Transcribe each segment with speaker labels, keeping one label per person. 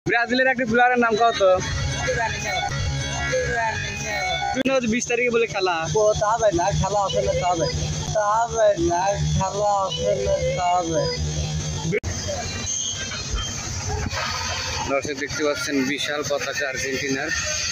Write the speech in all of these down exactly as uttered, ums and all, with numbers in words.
Speaker 1: ব্রাজিলের একটা প্লেয়ারের নাম কত? বিশ তারিখে বলে খেলা
Speaker 2: হবে না, খেলা হবে না, হবে হবে না, খেলা হবে না, হবে।
Speaker 1: দর্শক দেখতে পাচ্ছেন বিশাল পতাকা আর্জেন্টিনার।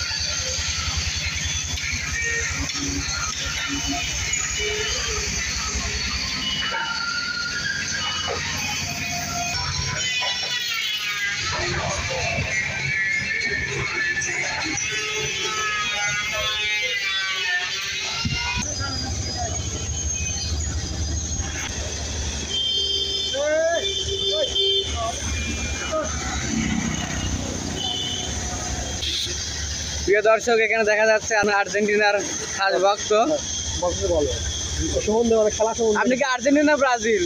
Speaker 1: প্রিয় দর্শক, এখানে দেখা যাচ্ছে আমি আর্জেন্টিনার খাস ভক্ত। আপনি কি আর্জেন্টিনা ব্রাজিল?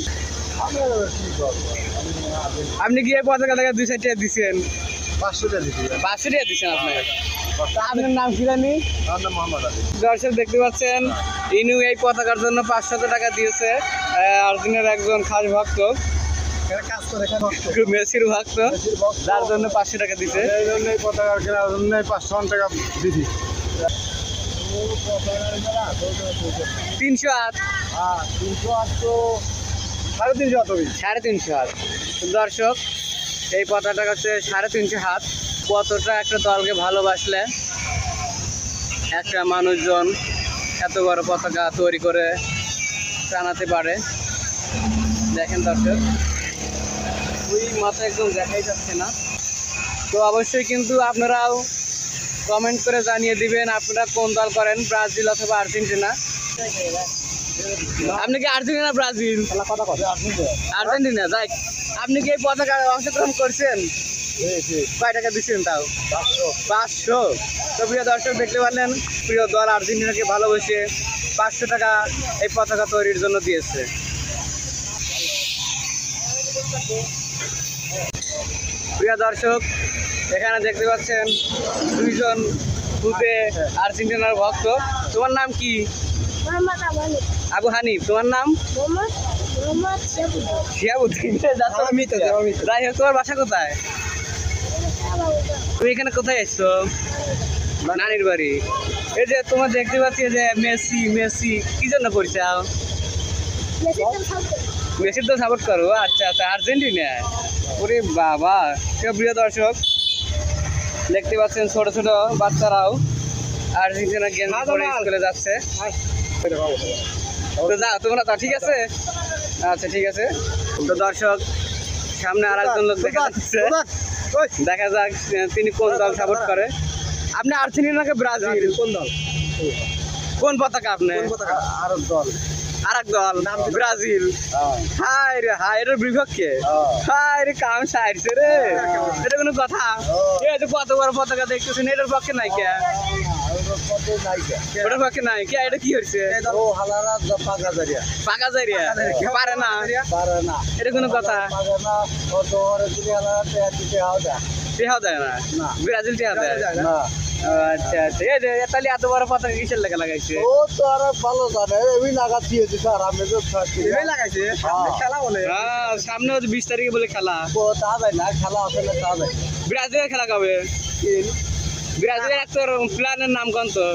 Speaker 1: আপনি কি এই পতাকা থেকে দুই সাইড দিচ্ছেন?
Speaker 2: পাঁচশো টাকা দিচ্ছি।
Speaker 1: পাঁচশো টাকা দিচ্ছেন আপনার? আপনার নাম কি জানি? দর্শক দেখতে পাচ্ছেন ইনু এই পতাকার জন্য পাঁচশো টাকা দিয়েছে। আর্জেন্টিনার একজন খাস ভক্ত, মেসির ভক্ত, যার জন্য পাঁচশো টাকা দিচ্ছে।
Speaker 2: এই জন্য এই পতাকা কেনার জন্য পাঁচশো টাকা দিচ্ছি।
Speaker 1: তিনশো আট
Speaker 2: হ্যাঁ, তিনশো আট তো সাড়ে তিনশো হাত হবে।
Speaker 1: সাড়ে তিনশো হাত। দর্শক, এই পতাকাটা হচ্ছে সাড়ে তিনশো হাত। কতটা একটা দলকে ভালোবাসলে একটা মানুষজন এত বড় পতাকা তৈরি করে টানাতে পারে। দেখেন দর্শক, ওই মাথা একদম দেখাই যাচ্ছে না। তো অবশ্যই কিন্তু আপনারাও কমেন্ট করে জানিয়ে দিবেন আপনারা কোন দল করেন, ব্রাজিল অথবা আর্জেন্টিনা। আপনি কি আর্জেন্টিনা ব্রাজিল? আর্জেন্টিনা। যাই, আপনি কি এই পতাকায় অংশগ্রহণ করছেন? কয় টাকা দিচ্ছেন তাও? পাঁচশো। তো প্রিয় দর্শক দেখতে পারলেন, প্রিয় দল আর্জেন্টিনাকে ভালোবেসে পাঁচশো টাকা এই পতাকা তৈরির জন্য দিয়েছে। প্রিয় দর্শক, এখানে দেখতে পাচ্ছেন দুইজন খুদে আর্জেন্টিনার ভক্ত। তোমার নাম কি? আবু হানিফ। তোমার নাম? শিয়াবুদ্দিন। যাই হোক, তোমার বাসা কোথায়? তুমি এখানে কোথায় এসছো? নানির বাড়ি। এই যে তোমার দেখতে পাচ্ছি যে মেসি মেসি কি জন্য পড়ছাও? মেসির তো সাপোর্ট করো? আচ্ছা আচ্ছা, আর্জেন্টিনা। ওরে বাবা। প্রিয় দর্শক দেখতে পাচ্ছেন ছোট ছোট বাচ্চারাও আর্জেন্টিনা গেম করে স্কুলে যাচ্ছে। তো যাও তোমরা, তা ঠিক আছে। আচ্ছা ঠিক আছে। তো দর্শক, সামনে আর একজন লোক দেখা যাচ্ছে, দেখা যাক তিনি কোন দল সাপোর্ট করে। আপনি আর্জেন্টিনাকে ব্রাজিল? কোন দল, কোন পতাকা আপনি?
Speaker 2: আরব দল।
Speaker 1: আর এক দল ব্রাজিল। হাই রে হাই, এটার বিপক্ষে। হাই রে, কাম সাইডছে রে, এটা কোনো কথা? এই যে কত বড় পতাকা দেখতেছেন, এটার পক্ষে নাই কে? ওটার পক্ষে নাই কে? এটা কি হচ্ছে? পাকা জারিয়া পারে না,
Speaker 2: পারে না।
Speaker 1: এটা কোনো কথা? টেহাও দেয় না ব্রাজিল, টেহা দেয় না। আচ্ছা আচ্ছা, এই যে তাহলে এত বড় পতাকা কিসের লেগে লাগাইছে?
Speaker 2: ও তো আর ভালো জানে, ওই লাগাচ্ছি স্যার, আমি তো লাগাইছে খেলা বলে।
Speaker 1: হ্যাঁ, সামনে বিশ তারিখে বলে খেলা
Speaker 2: হবে না, খেলা হবে না, হবে।
Speaker 1: ব্রাজিলের খেলা কবে? ব্রাজিলের একটা প্লেয়ারের নাম কোন? তো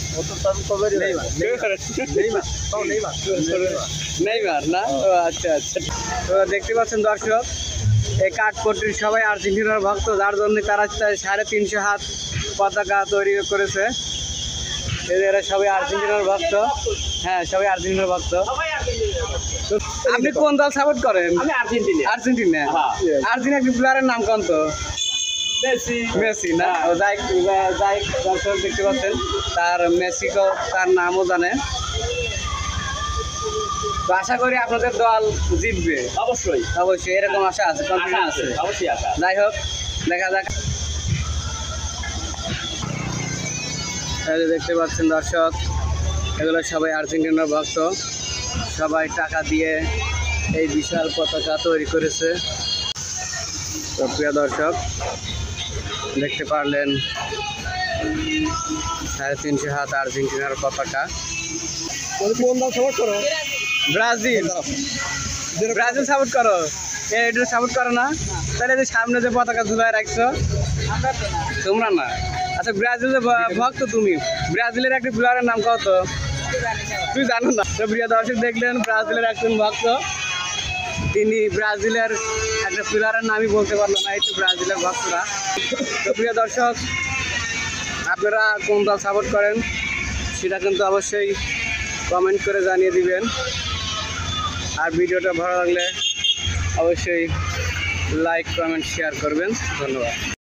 Speaker 1: নেইমার না? ও আচ্ছা আচ্ছা। তো দেখতে পাচ্ছেন দর্শক, এই কাঠপট্টির সবাই আর্জেন্টিনার ভক্ত, যার জন্য তারা সাড়ে তিনশো হাত পতাকা তৈরি করেছে। এরা সবাই আর্জেন্টিনার ভক্ত। হ্যাঁ, সবাই আর্জেন্টিনার ভক্ত। আপনি কোন দল সাপোর্ট করেন? আর্জেন্টিনা। আর্জেন্টিনা। আর্জেন্টিনা প্লেয়ারের নাম কোন? তো মেসি। মেসি না? যাই যাই দর্শক দেখতে পাচ্ছেন, তার মেসিকেও তার নামও জানে। তো আশা করি আপনাদের দল জিতবে। অবশ্যই অবশ্যই, এরকম আশা আছে, কনফিডেন্স আছে অবশ্যই। আশা। যাই হোক, দেখা যাক। দেখতে পাচ্ছেন দর্শক, এগুলো সবাই আর্জেন্টিনার ভক্ত, সবাই টাকা দিয়ে এই বিশাল পতাকা তৈরি করেছে। তো প্রিয় দর্শক দেখতে পারলেন সাড়ে তিনশো হাত আর্জেন্টিনার পতাকা।
Speaker 2: কোন দল সাপোর্ট করো?
Speaker 1: ব্রাজিল। ব্রাজিল সাপোর্ট করো? এটা সাপোর্ট করো না? তাহলে যে সামনে যে পতাকা ঝুলায় রাখছো তোমরা না? আচ্ছা ব্রাজিলের ভ- ভক্ত তুমি, ব্রাজিলের একটা প্লেয়ারের নাম কত? তুই জানো না? তো প্রিয় দর্শক দেখলেন ব্রাজিলের একজন ভক্ত, তিনি ব্রাজিলের একটা প্লেয়ারের নামই বলতে পারলো না, এই তো ব্রাজিলের ভক্তরা। তো প্রিয় দর্শক, আপনারা কোন দল সাপোর্ট করেন সেটা কিন্তু অবশ্যই কমেন্ট করে জানিয়ে দিবেন। আর ভিডিওটা ভালো লাগলে অবশ্যই লাইক কমেন্ট শেয়ার করবেন। ধন্যবাদ।